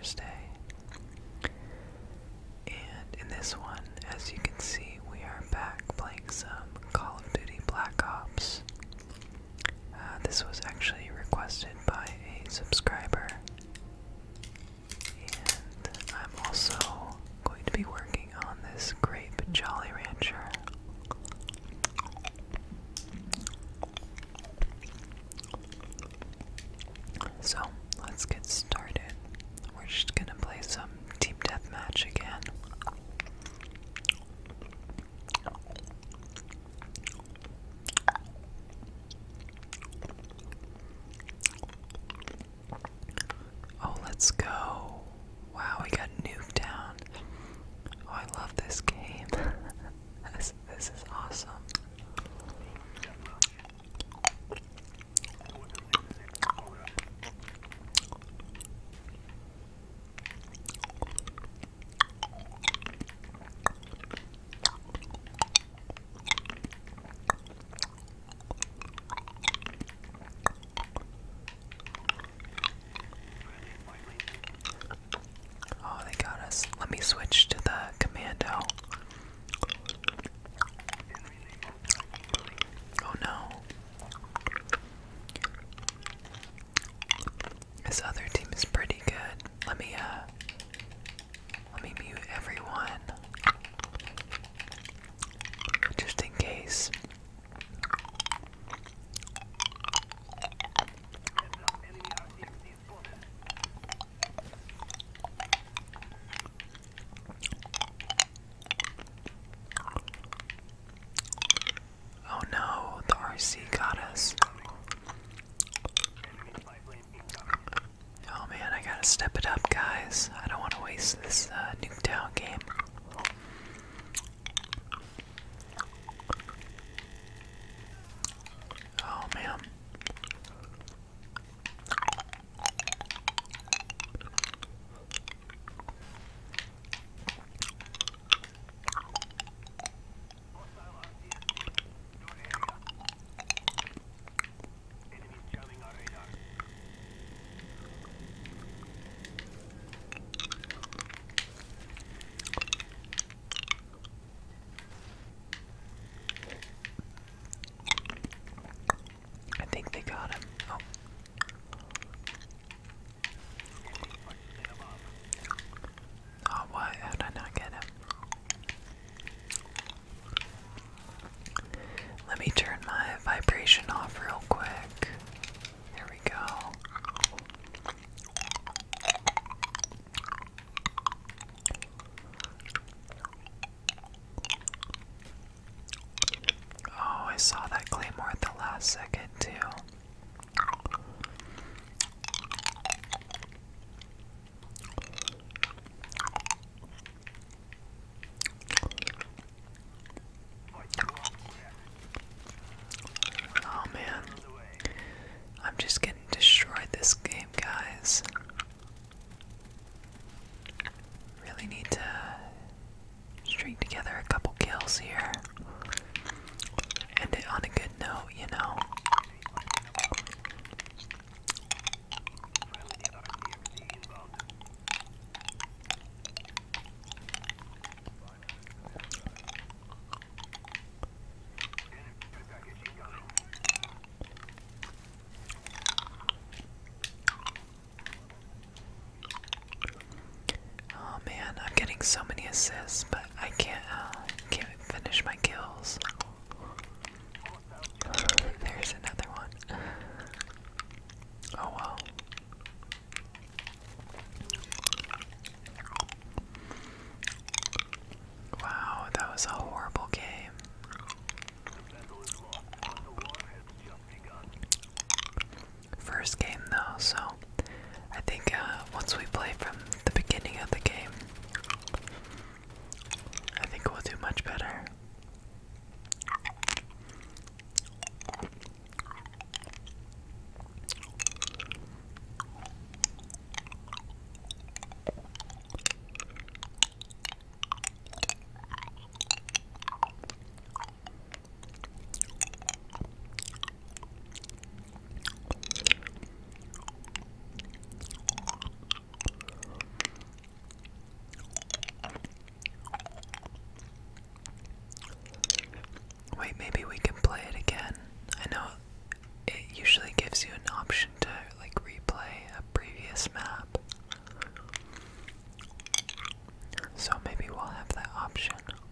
Thursday. And in this one, as you can see, we are back playing some Call of Duty Black Ops. This was actually requested by a subscriber. And I'm also going to be working on this grape Jolly Rancher. So, let's get started. We're just gonna play some team deathmatch again. Oh, let's go. Wow, we got nuked down. Oh, I love this game. this is awesome. Oh, they got us. Let me switch to the commando. Oh no. This other team is pretty good. Let me mute everyone. Just in case. Oh no, the RC got us. Oh man, I gotta step it up, guys. I don't want to waste this Nuketown game. Oh man. I think they got him. Oh. Oh, what? How did I not get him? Let me turn my vibration off real quick. There we go. Oh, I saw that claymore at the last second, too. Oh man, I'm just getting destroyed this game, guys. Really need to string together a couple kills here. End it on a good note, you know. Oh man, I'm getting so many assists, but I can't finish my kills. There's another one. Oh well. Wow, that was a horrible game. First game though, so I think once we play from the beginning of the game, this map. So maybe we'll have that option.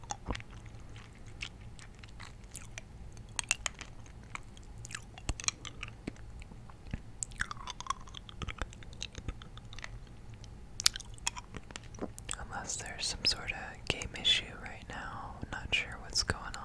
Unless there's some sort of game issue right now. I'm not sure what's going on.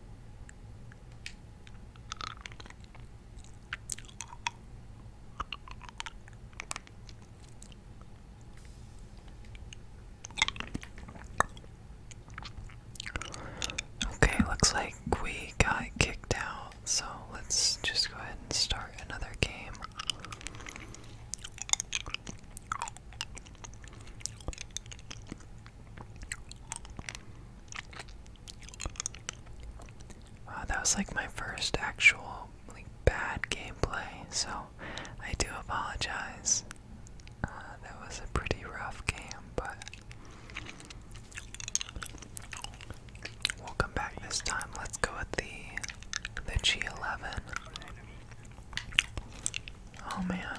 Okay, looks like we got kicked out, so let's just go ahead and start another game. Wow, that was like my first actual bad gameplay, so I do apologize. That was a pretty rough game, but we'll come back this time. Let's go with the G11. Oh man.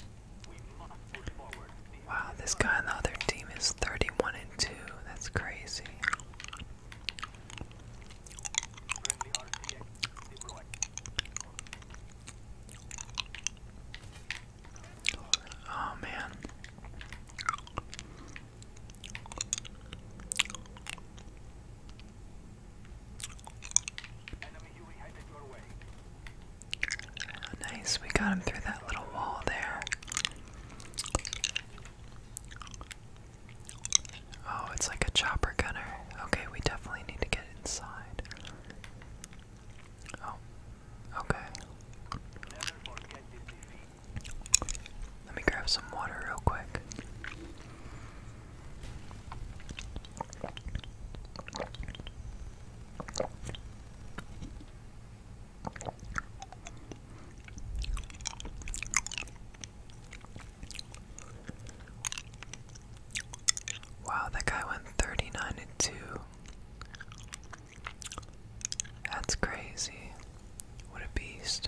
Wow, this guy on the other team is 31-2. That's crazy. Oh man. Nice, we got him through that little wall there. Oh, it's like a chopper gunner. Okay, we definitely need to get inside. Oh, okay. Let me grab some water real quick. Wow, that guy went 39-2. That's crazy. What a beast.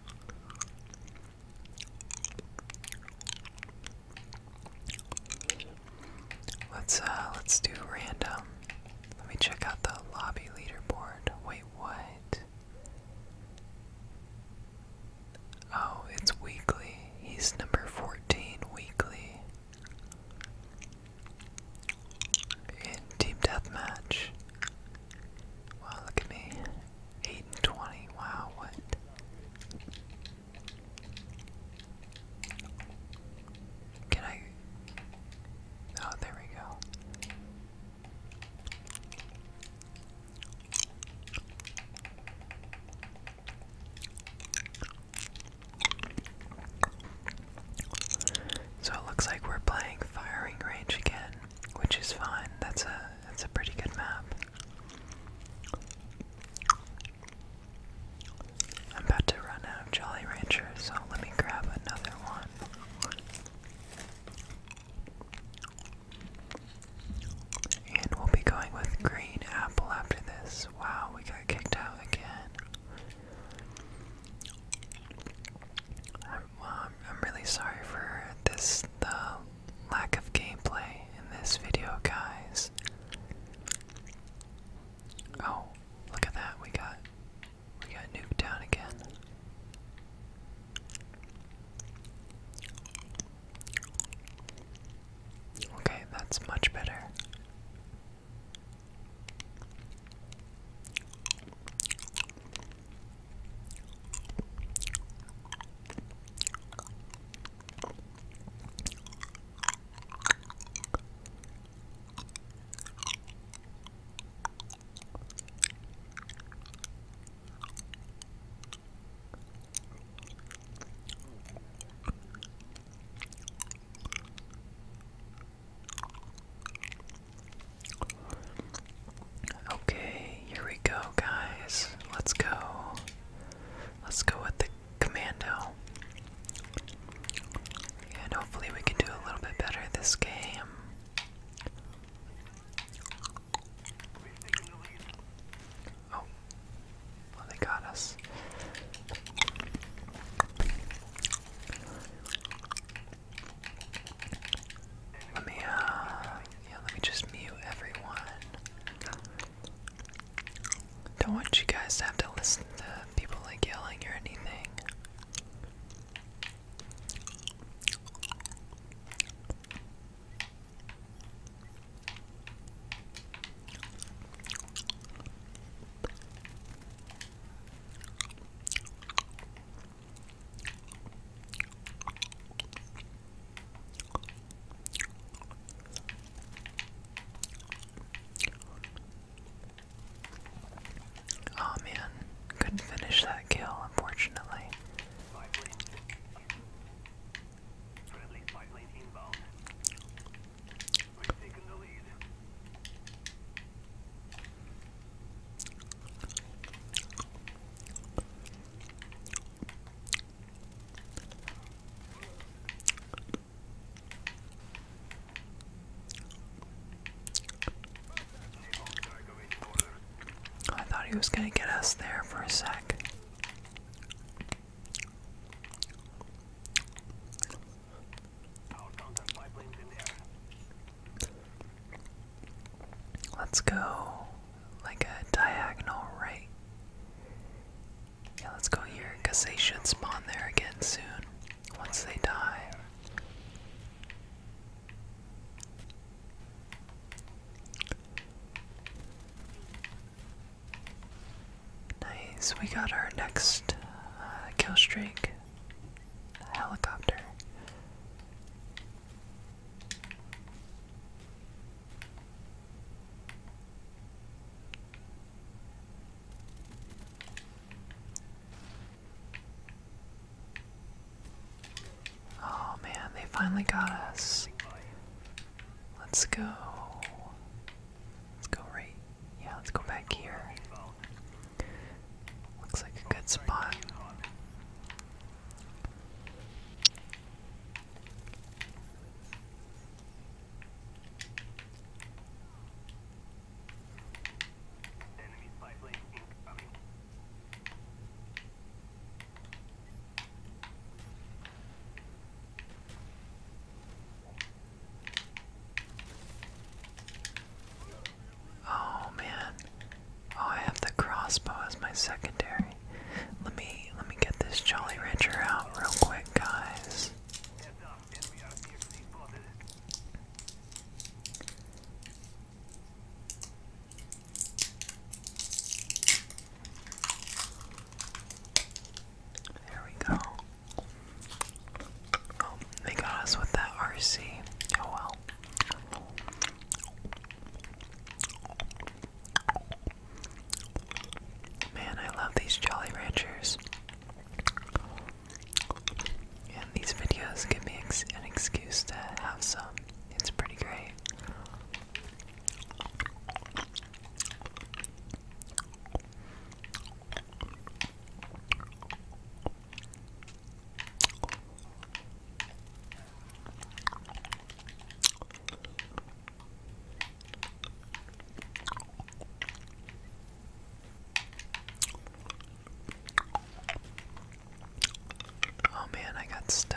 Let's do random. Let me check out the lobby leaderboard. Wait, what? Oh, it's weekly. He's number 14 weekly. In team deathmatch. Wow, look at me. 8-20. Wow, what? Can I? Oh, there we go. So it looks like we're playing firing range again, which is fine. That's a pretty good map. I'm about to run out of Jolly Rancher, so let me grab another one. And we'll be going with Green Apple after this. Wow, we got kicked out again. I'm really sorry for the lack of gameplay in this video, guys. Oh, look at that, we got nuked down again. Okay, that's much better. Okay, here we go, guys. Let's go. Let's go with the commando. And hopefully we can do a little bit better this game. Oh, well, they got us. he was gonna get us there for a sec. Let's go like a diagonal right. Yeah, let's go here because they should spawn there again soon once they die. Nice, we got our next kill streak. Helicopter. Oh man, they finally got us. Let's go. Let's go right. Yeah, let's go back here. Looks like a good spot. Oh man. Oh, I have the crossbow as my secondary. Let me get this Jolly Rancher out real quick, guys. There we go. Oh, they got us with that RC. Oh well. Man, I love these Jolly Ranchers. And these videos give me an excuse to have some. It's pretty great. Oh man, I got stunned.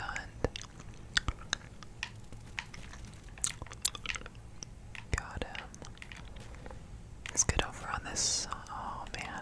Got him. Let's get over on this. Oh man.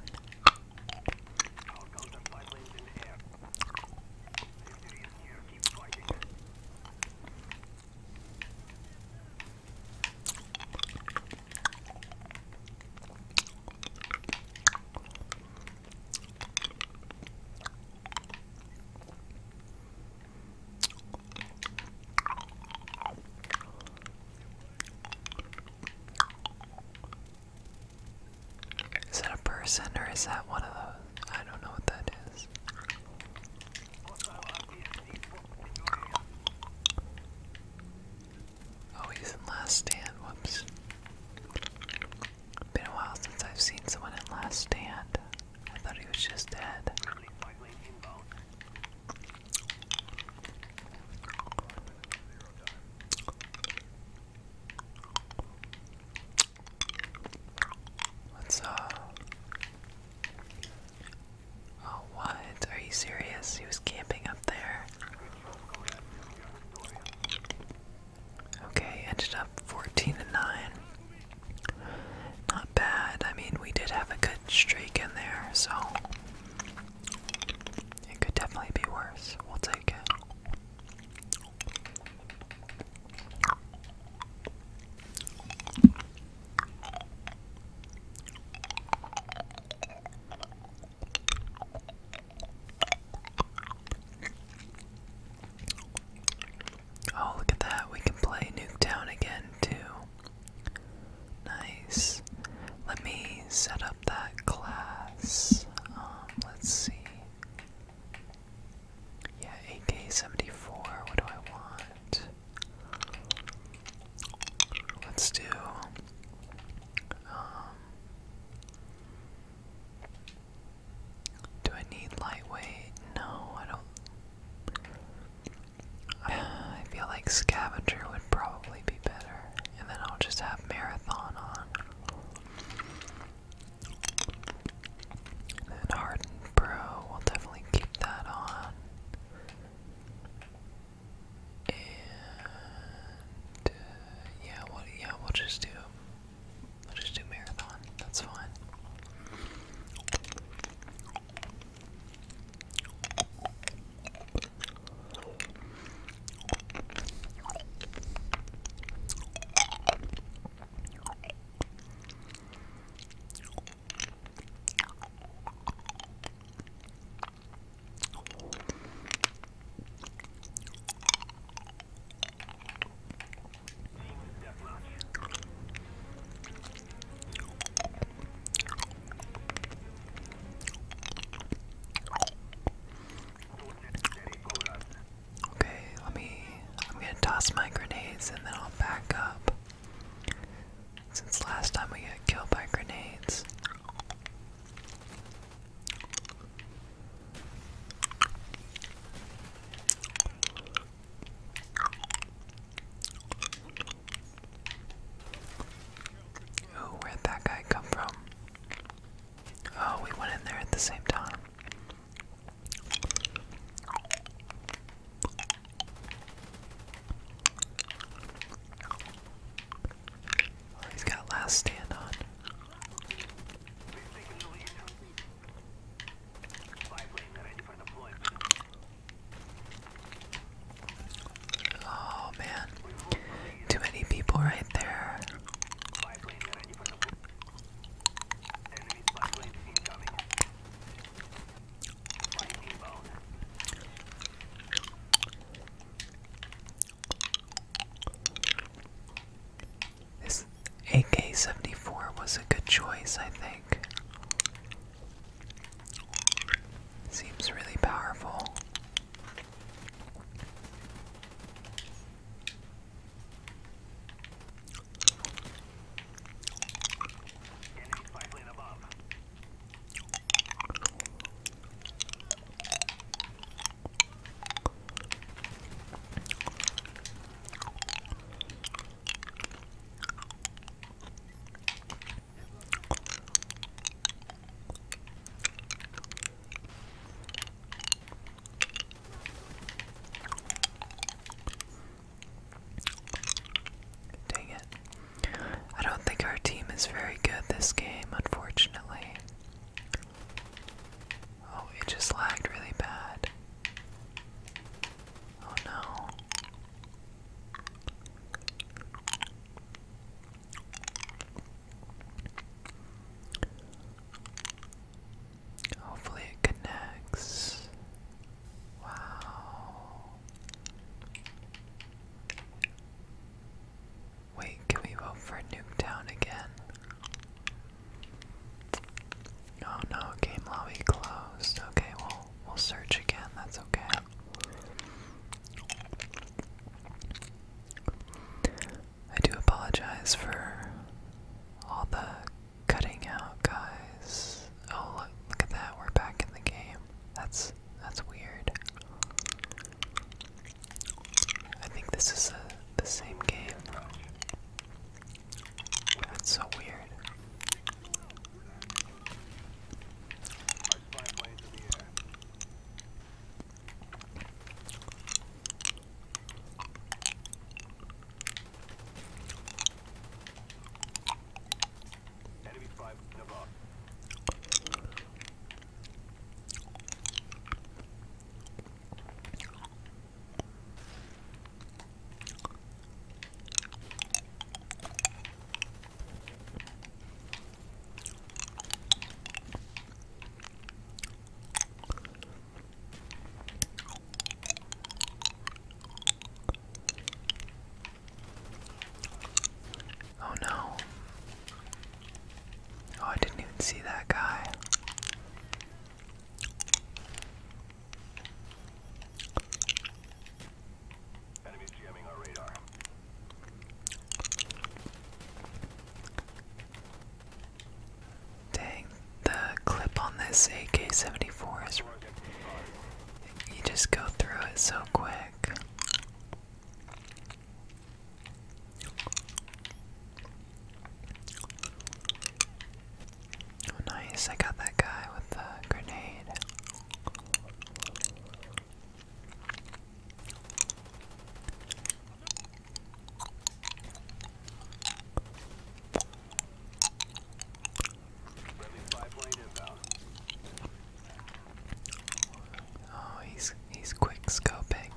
Is that a person or is that one of those? I don't know what that is. Oh, he's in Last Stand. Whoops. Been a while since I've seen someone in Last Stand. I thought he was just dead. What's Oh, what? Are you serious? He was camping up there. Okay, ended up 14-9. Not bad. I mean, we did have a good streak in there, so it could definitely be worse. We'll take it. Oh, look at that. We can play Nuketown again, too. Nice. Let me set up that class. Let's see. Yeah, AK-74. What do I want? Let's do... do I need lightweight? No, I don't. I feel like Scavenger would probably be better, and then I'll just have Marathon on. toss my grenades and then I'll back up. Since last time we got killed by grenades. Oh, where'd that guy come from? Oh, we went in there at the same time. Oh, he's got last stand on. Oh man, too many people right there. This AK-74 was a good choice, I think. Seems really powerful. Dang it. I don't think our team is very good this game, unfortunately. Oh, it just lagged really bad. Oh no. Hopefully it connects. Wow. Wait, can we vote for Nuketown again? Oh no, game lobby closed. Okay, we'll search again, that's okay. I do apologize for all the cutting out, guys. Oh, look at that, we're back in the game. That's weird. I think this is the same game. That's so weird. Oh no. Oh, I didn't even see that guy. Enemies jamming our radar. Dang, the clip on this AK-74 is... You just go through it so quick. Oh nice, I got that guy with the grenade. Friendly spy plane inbound. Oh, he's quick scoping.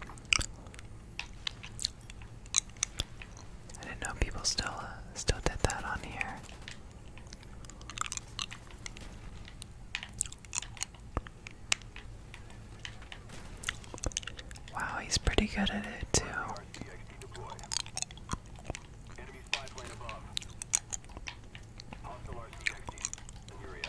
I didn't know people still did that on here. Wow, he's pretty good at it too. RCXD deployed. Enemy spy plane above. Hostile RCXD in your area.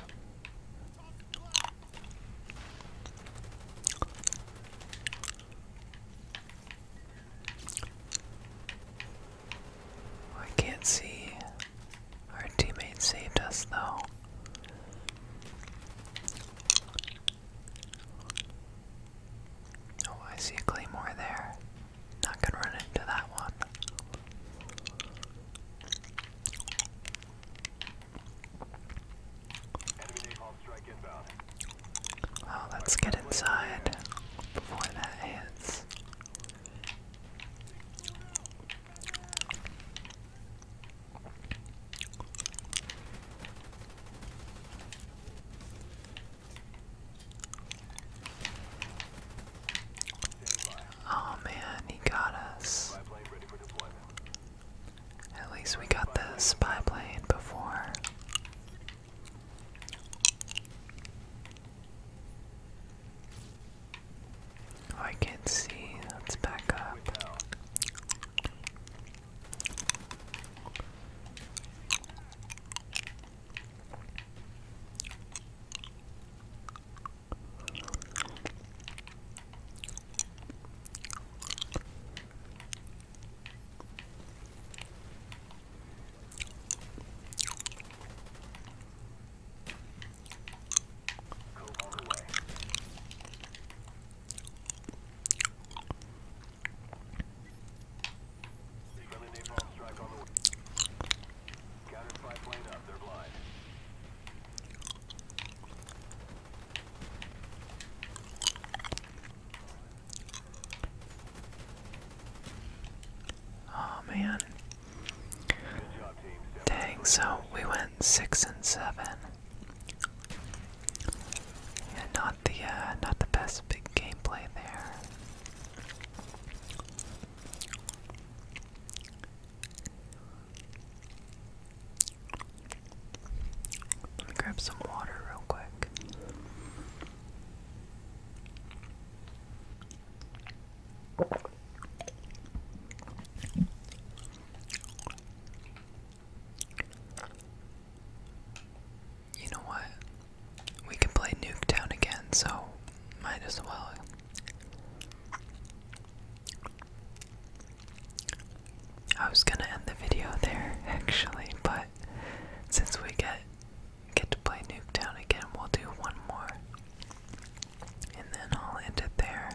man. Good job, team. Dang, so we went 6 and 7. Yeah, not the best big gameplay there. Let me grab some water real quick. You know what? We can play Nuketown again, so might as well. I was gonna end the video there actually, but since we get to play Nuketown again, we'll do one more. And then I'll end it there.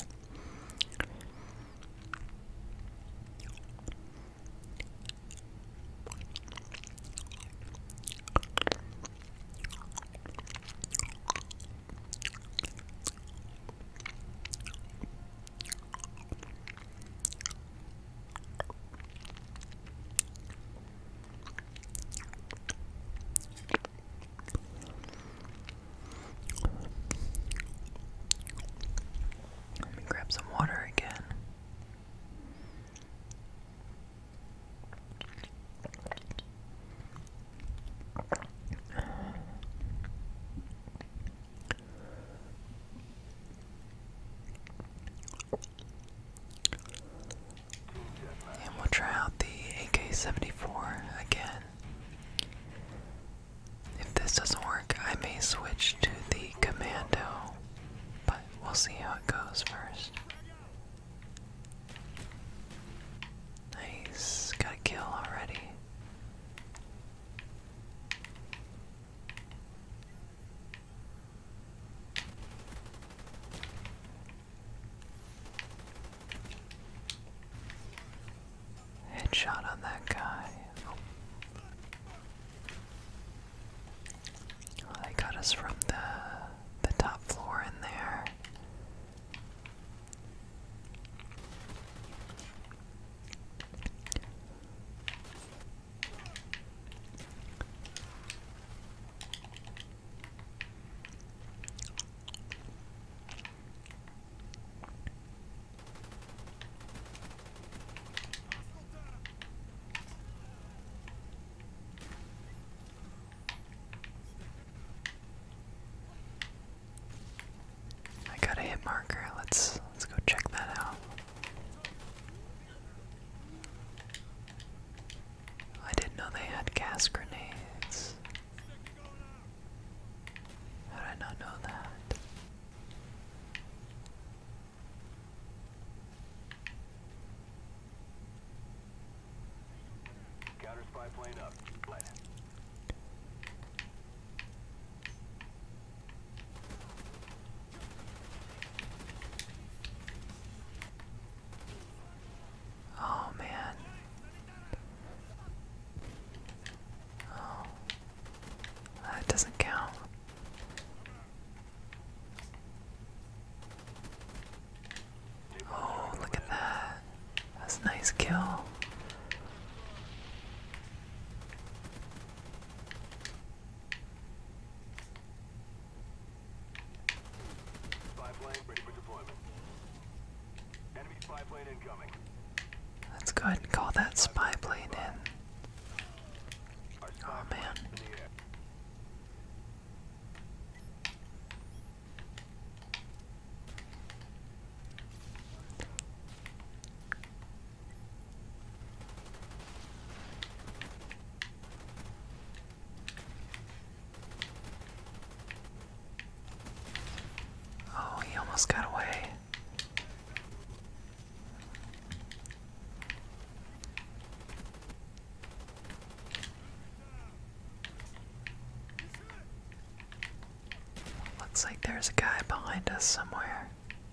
Let me grab some water again. And we'll try out the AK-74 again. If this doesn't work, I may switch to the Commando, but we'll see how it goes first. Nice, got a kill already. Headshot on that guy. Oh, they got us from the top floor in there. I got a hit marker. Let's go check that out. I didn't know they had gas grenades. How did I not know that? Counter spy plane up. Light. Oh man. Oh. That doesn't count. Oh, look at that. That's a nice kill. Spy plane ready for deployment. Enemy spy plane incoming. Let's go ahead and call that spy plane in. Our spy Oh plane man. in the air. Oh, he almost got away. Looks like there's a guy behind us somewhere.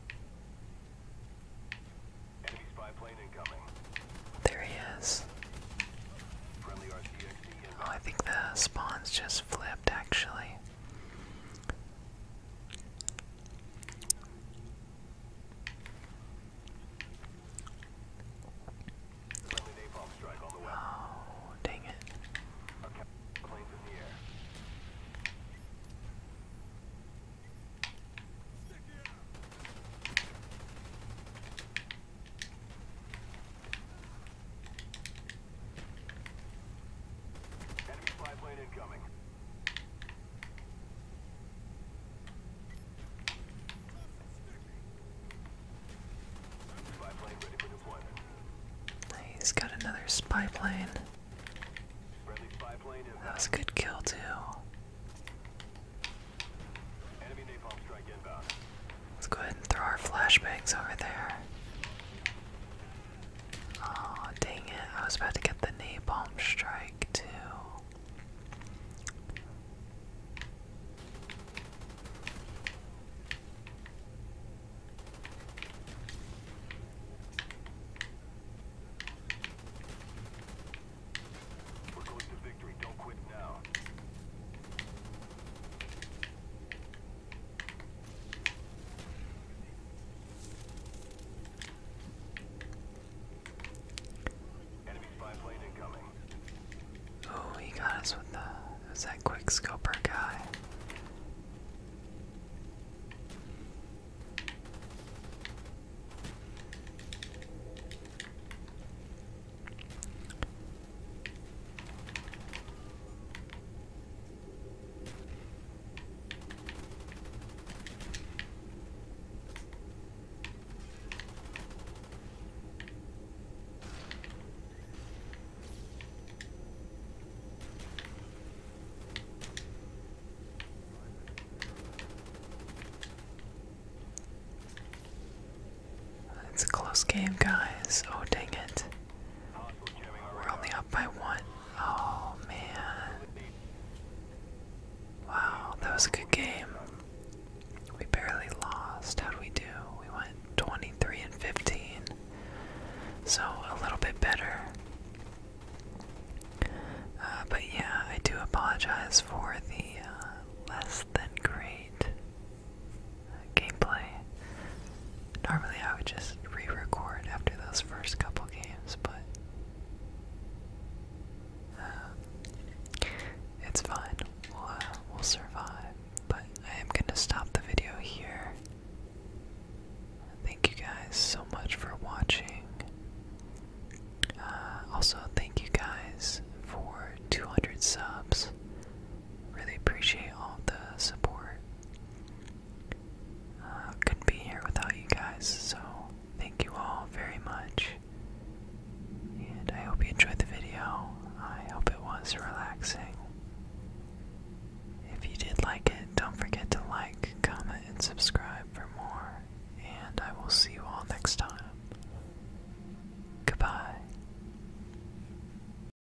Enemy spy plane incoming. There he is. Friendly RCXD Oh, inbound. I think the spawns just flipped actually. Friendly napalm strike spy plane. Friendly spy plane inbound. That was a good kill too. Enemy napalm strike inbound. Let's go ahead and throw our flashbangs over there. Oh, dang it. I was about to get the napalm strike too. We're close to victory. Don't quit now. Enemy spy plane incoming. Oh, he got us with the. It was that quick scoper guy. It's a close game, guys. Oh, dang it. Hostile jamming our We're only up by one. Oh, man. Wow, that was a good game. We barely lost. How'd we do? We went 23 and 15. So, a little bit better. But yeah, I do apologize for the less than great gameplay. Normally I would just re-record after those first couple games, but it's fine. We'll survive. But I am gonna stop the video here. Thank you guys so much for watching. Also,